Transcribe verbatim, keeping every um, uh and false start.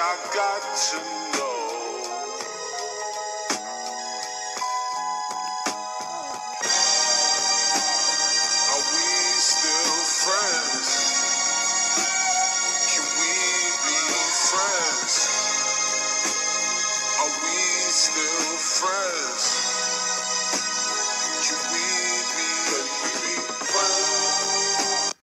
I got to know. Are we still friends? Can we be friends? Are we still